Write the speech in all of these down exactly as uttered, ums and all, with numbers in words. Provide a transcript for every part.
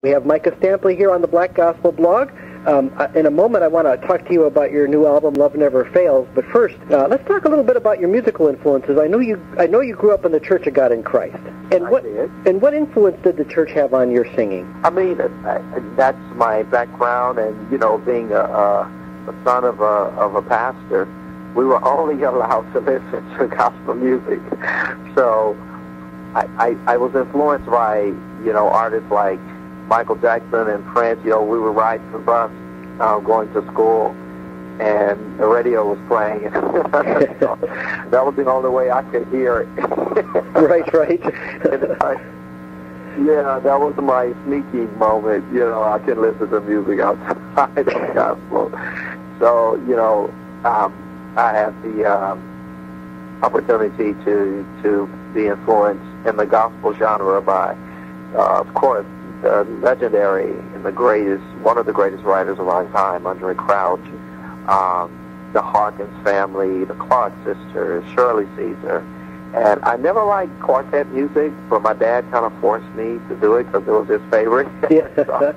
We have Micah Stampley here on the Black Gospel blog. Um, in a moment, I want to talk to you about your new album, Love Never Fails. But first, uh, let's talk a little bit about your musical influences. I know you. I know you grew up in the Church of God in Christ. And I what? did. And what influence did the church have on your singing? I mean, uh, that's my background, and you know, being a, a, a son of a of a pastor, we were only allowed to listen to gospel music. So, I I, I was influenced by you know artists like Michael Jackson and Prince. You know, we were riding the bus, uh, going to school, and the radio was playing. So that was the only way I could hear it. Right, right. And I, yeah, that was my sneaky moment. You know, I can listen to music outside of the gospel. So, you know, um, I had the um, opportunity to to be influenced in the gospel genre by, uh, of course, the legendary and the greatest, one of the greatest writers of our time, Andre Crouch, um, the Hawkins family, the Clark sisters, Shirley Caesar. And I never liked quartet music, but my dad kind of forced me to do it because it was his favorite. Yeah. so,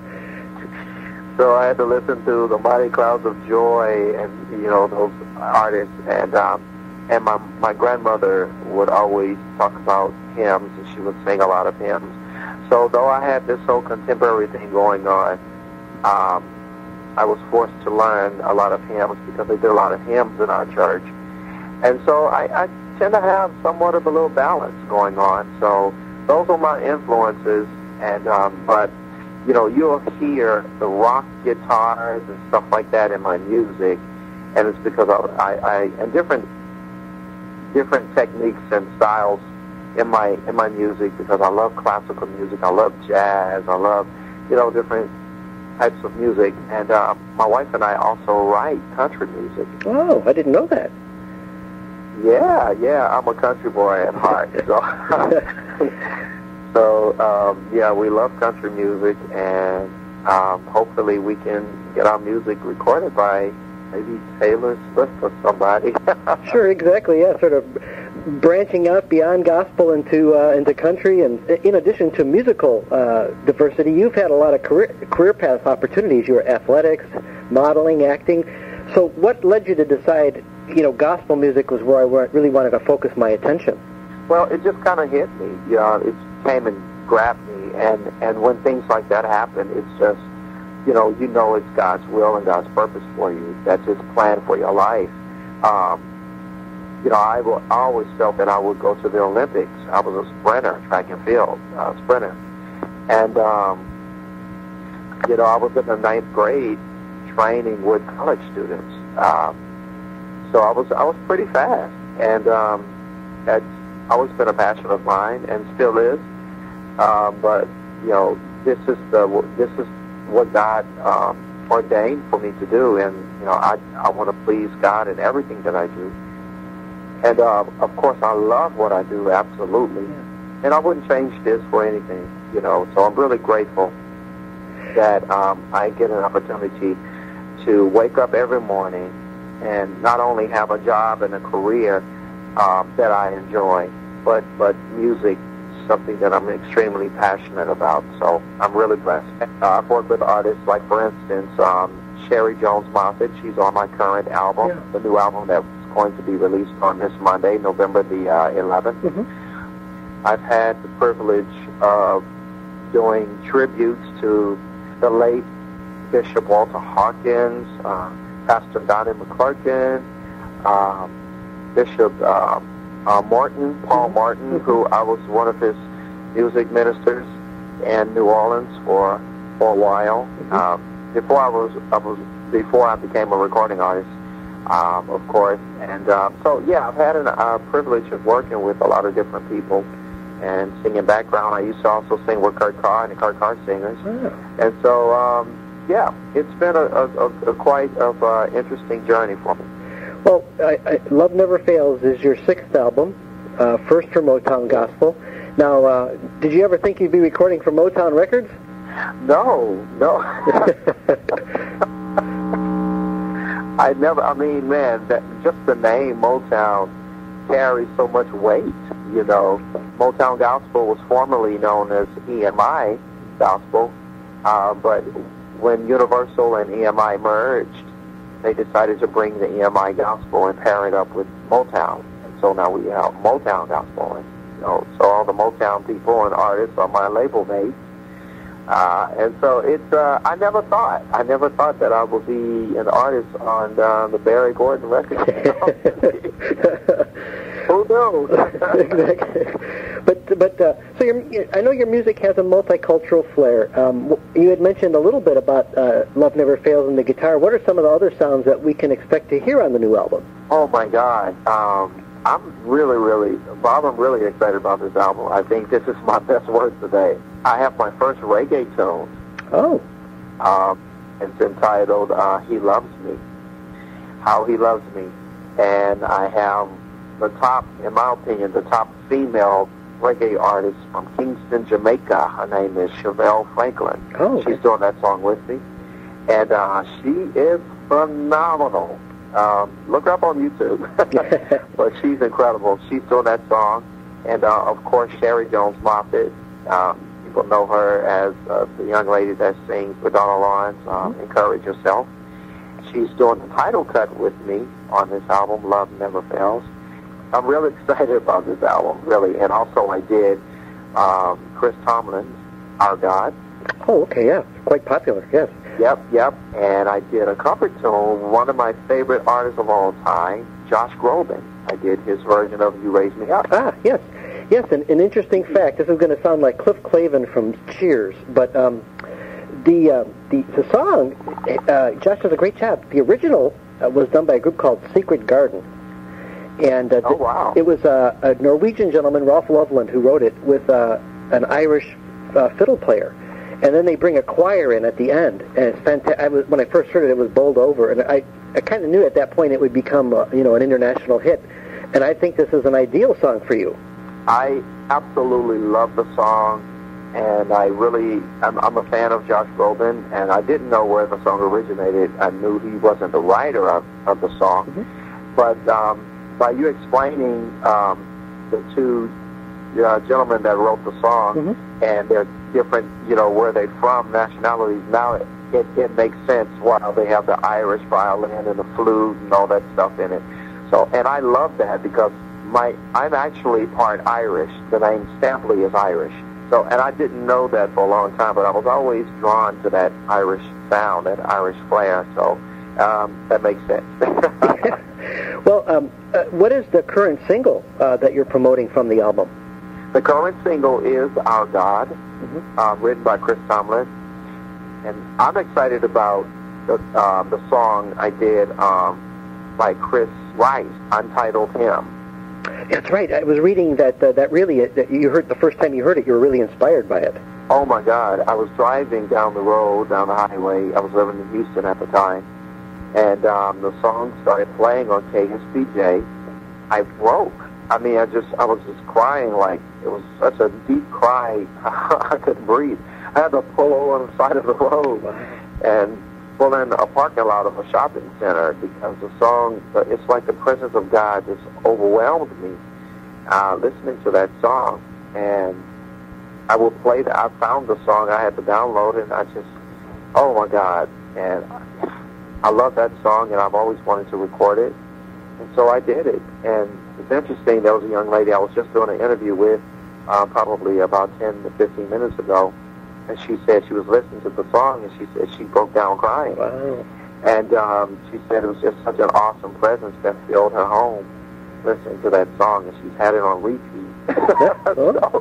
so I had to listen to the Mighty Clouds of Joy and, you know, those artists. And um, and my, my grandmother would always talk about hymns, and she would sing a lot of hymns. So though I had this whole contemporary thing going on, um, I was forced to learn a lot of hymns because they did a lot of hymns in our church. And so I, I tend to have somewhat of a little balance going on. So those are my influences. And um, but, you know, you'll hear the rock guitars and stuff like that in my music. And it's because I, I, I and different different techniques and styles in my in my music, because I love classical music, I love jazz, I love, you know, different types of music. And uh, my wife and I also write country music. Oh, I didn't know that. Yeah, yeah, I'm a country boy at heart. So, so um, yeah, we love country music, and um, hopefully we can get our music recorded by maybe Taylor Swift or somebody. Sure, exactly. Yeah, sort of branching out beyond gospel into uh, into country, and in addition to musical uh, diversity, you've had a lot of career career path opportunities. You were athletics, modeling, acting. So, what led you to decide, you know, gospel music was where I really wanted to focus my attention? Well, it just kind of hit me. You know, it came and grabbed me, and and when things like that happen, it's just, you know, you know, it's God's will and God's purpose for you. That's His plan for your life. Um, You know, I, will, I always felt that I would go to the Olympics. I was a sprinter, track and field uh, sprinter. And, um, you know, I was in the ninth grade training with college students. Um, so I was I was pretty fast. And um, that's always been a passion of mine and still is. Um, but, you know, this is the this is what God um, ordained for me to do. And, you know, I, I want to please God in everything that I do. And, uh, of course, I love what I do, absolutely. Yeah. And I wouldn't change this for anything, you know. So I'm really grateful that um, I get an opportunity to wake up every morning and not only have a job and a career um, that I enjoy, but, but music, something that I'm extremely passionate about. So I'm really blessed. Uh, I've worked with artists like, for instance, um, Sherry Jones-Moffett. She's on my current album, yeah. the new album that going to be released on this Monday, November the uh, eleventh. Mm-hmm. I've had the privilege of doing tributes to the late Bishop Walter Hawkins, uh, Pastor Donnie McClurkin, um, Bishop uh, uh, Martin, Paul Martin, mm-hmm. who I was one of his music ministers in New Orleans for for a while. Mm-hmm. Um, before I was, I was before I became a recording artist. Um, of course, and um, so yeah, I've had a uh, privilege of working with a lot of different people and singing background. I used to also sing with Kurt Carr and the Kurt Carr Singers, yeah. and so um, yeah, it's been a, a, a quite of uh, interesting journey for me. Well, I, I, Love Never Fails is your sixth album, uh, first for Motown Gospel. Now, uh, did you ever think you'd be recording for Motown Records? No, no. I never, I mean, man, that, just the name Motown carries so much weight, you know. Motown Gospel was formerly known as E M I Gospel, Uh, but when Universal and E M I merged, they decided to bring the E M I gospel and pair it up with Motown. And so now we have Motown gospel. And, you know, so all the Motown people and artists are my label mates. Uh, and so it's, uh, I never thought, I never thought that I would be an artist on uh, the Barry Gordon record. Who knows? Exactly. But, but uh, so your, I know your music has a multicultural flair. Um, you had mentioned a little bit about uh, Love Never Fails and the guitar. What are some of the other sounds that we can expect to hear on the new album? Oh, my God. Um, I'm really, really, Bob, I'm really excited about this album. I think this is my best work today. I have my first reggae tune. Oh. Um, it's entitled uh, He Loves Me, How He Loves Me. And I have the top, in my opinion, the top female reggae artist from Kingston, Jamaica. Her name is Chevelle Franklin. Oh. She's doing that song with me. And uh, she is phenomenal. Um, look her up on YouTube. But she's incredible. She's doing that song. And, uh, of course, Sherry Jones Moffett. Um, people know her as uh, the young lady that sings with Donna Lawrence, um, mm-hmm. Encourage Yourself. She's doing the title cut with me on this album, Love Never Fails. I'm really excited about this album, really. And also I did um, Chris Tomlin's Our God. Oh, okay, yeah. Quite popular, yes. Yep, yep. And I did a cover tune, one of my favorite artists of all time, Josh Groban. I did his version of You Raise Me Up. Ah, yes. Yes, and an interesting fact, this is going to sound like Cliff Clavin from Cheers, but um, the, uh, the the song, uh, Josh does a great job. The original uh, was done by a group called Secret Garden. And uh, oh, wow. It was uh, a Norwegian gentleman, Ralph Loveland, who wrote it with uh, an Irish uh, fiddle player. And then they bring a choir in at the end, and it's fantastic. I was, when I first heard it, it was bowled over, and I, I kind of knew at that point it would become, uh, you know, an international hit. And I think this is an ideal song for you. I absolutely love the song, and I really, I'm, I'm a fan of Josh Groban, and I didn't know where the song originated. I knew he wasn't the writer of, of the song, mm-hmm. but um, by you explaining um, the two uh, gentlemen that wrote the song, mm-hmm. and their different, you know, where they're from, nationalities, now it, it, it makes sense why they have the Irish violin and the flute and all that stuff in it. So, and I love that because my I'm actually part Irish. The name Stampley is Irish. So, and I didn't know that for a long time, but I was always drawn to that Irish sound, that Irish flair. So, um, that makes sense. Well, um, uh, what is the current single uh, that you're promoting from the album? The current single is Our God, mm-hmm. uh, written by Chris Tomlin. And I'm excited about the, uh, the song I did um, by Chris Rice, Untitled Hymn. That's right. I was reading that uh, that really, uh, that you heard the first time you heard it, you were really inspired by it. Oh, my God. I was driving down the road, down the highway. I was living in Houston at the time. And um, the song started playing on K S B J. I broke. I mean, I just, I was just crying like, it was such a deep cry, I couldn't breathe. I had to pull over on the side of the road and pull in a parking lot of a shopping center because the song, it's like the presence of God just overwhelmed me uh, listening to that song. And I will play that. I found the song, I had to download it, and I just, oh my God. And I love that song, and I've always wanted to record it. And so I did it. And it's interesting, there was a young lady I was just doing an interview with uh, probably about ten to fifteen minutes ago, and she said she was listening to the song, and she said she broke down crying. Wow. And um, she said it was just such an awesome presence that filled her home listening to that song, and she's had it on repeat. so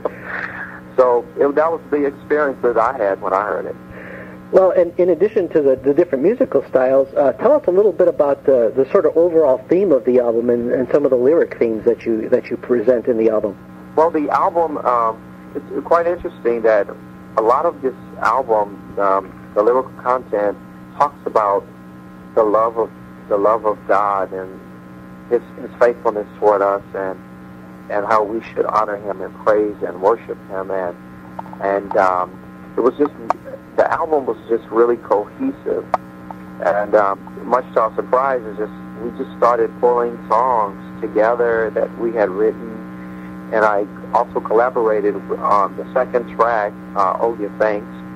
so it, that was the experience that I had when I heard it. Well, and in addition to the, the different musical styles, uh, tell us a little bit about the, the sort of overall theme of the album and, and some of the lyric themes that you that you present in the album. Well, the album, um, it's quite interesting that a lot of this album, um, the lyrical content, talks about the love of the love of God and His His faithfulness toward us, and and how we should honor Him and praise and worship Him, and and um, it was just. The album was just really cohesive, and um, much to our surprise, is just we just started pulling songs together that we had written, and I also collaborated on the second track, uh, "Oh Give Thanks,"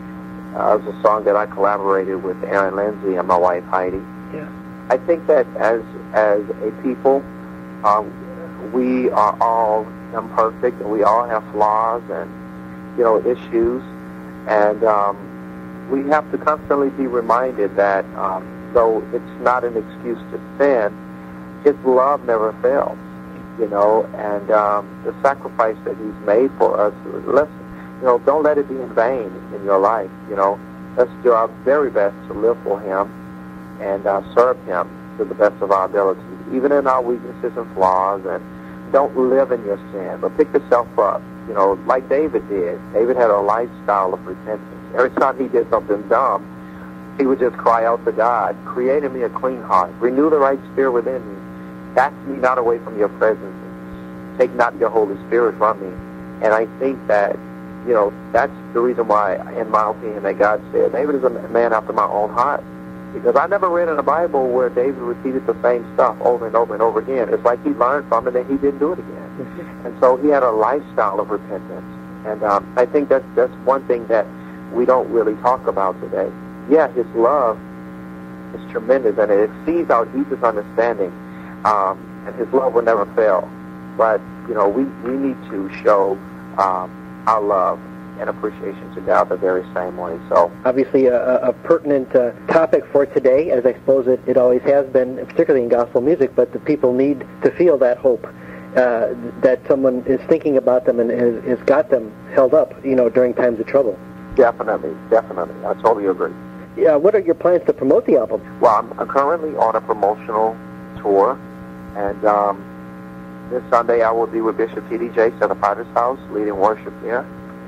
Uh, it was a song that I collaborated with Aaron Lindsay and my wife Heidi. Yeah. I think that as as a people, um, we are all imperfect, and we all have flaws and, you know, issues, and um, we have to constantly be reminded that um, though it's not an excuse to sin, His love never fails, you know, and um, the sacrifice that He's made for us, let's, you know, don't let it be in vain in your life, you know. Let's do our very best to live for Him and uh, serve Him to the best of our ability, even in our weaknesses and flaws, and don't live in your sin, but pick yourself up, you know, like David did. David had a lifestyle of repentance. Every time he did something dumb, he would just cry out to God, create in me a clean heart, renew the right spirit within me, cast me not away from your presence, take not your Holy Spirit from me. And I think that, you know, that's the reason why, in my opinion, that God said, David is a man after my own heart. Because I never read in the Bible where David repeated the same stuff over and over and over again. It's like he learned from it and he didn't do it again. And so he had a lifestyle of repentance. And um, I think that's, that's one thing that we don't really talk about today. Yeah, His love is tremendous, and it exceeds our deepest understanding. Um, and His love will never fail. But, you know, we, we need to show um, our love and appreciation to God the very same way. So obviously a, a pertinent uh, topic for today, as I suppose it, it always has been, particularly in gospel music, but the people need to feel that hope, uh, that someone is thinking about them and has, has got them held up, you know, during times of trouble. Definitely, definitely. I totally agree. Yeah, what are your plans to promote the album? Well, I'm, I'm currently on a promotional tour, and um, this Sunday I will be with Bishop T D Jakes at the Potter's House, leading worship there.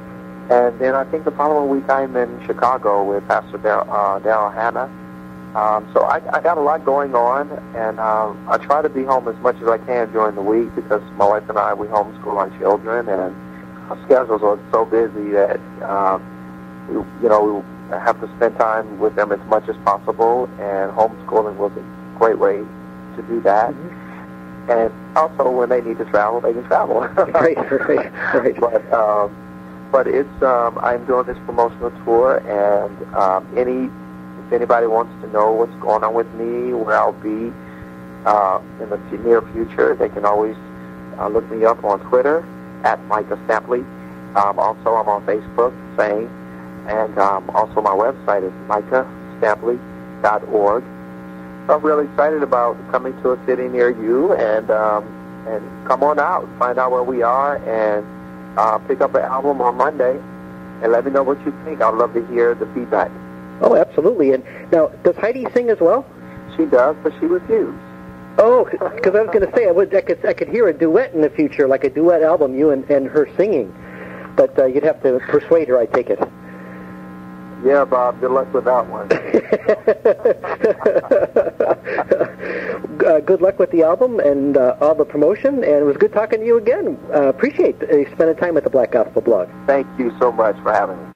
And then I think the following week I'm in Chicago with Pastor Dar- uh, Daryl Hannah. Um, so I, I got a lot going on, and um, I try to be home as much as I can during the week because my wife and I, we homeschool our children, and our schedules are so busy that, um, we, you know, we have to spend time with them as much as possible, and homeschooling was a great way to do that. Mm-hmm. And also, when they need to travel, they can travel. Right, right, right. But, um, But it's um, I'm doing this promotional tour, and um, any if anybody wants to know what's going on with me, where I'll be uh, in the near future, they can always uh, look me up on Twitter at Micah Stampley. Um, also, I'm on Facebook, same, and um, also my website is micah stampley dot org. So I'm really excited about coming to a city near you, and um, and come on out, find out where we are, and Uh, pick up an album on Monday and let me know what you think. I'd love to hear the feedback. Oh, absolutely. And now, does Heidi sing as well? She does, but she refused. Oh, because I was going to say I would I could I could hear a duet in the future, like a duet album, you and, and her singing. But uh, you'd have to persuade her, I take it. Yeah, Bob. Good luck with that one. uh, good luck with the album and uh, all the promotion, and it was good talking to you again. Uh, appreciate uh, spending time at the Black Gospel Blog. Thank you so much for having me.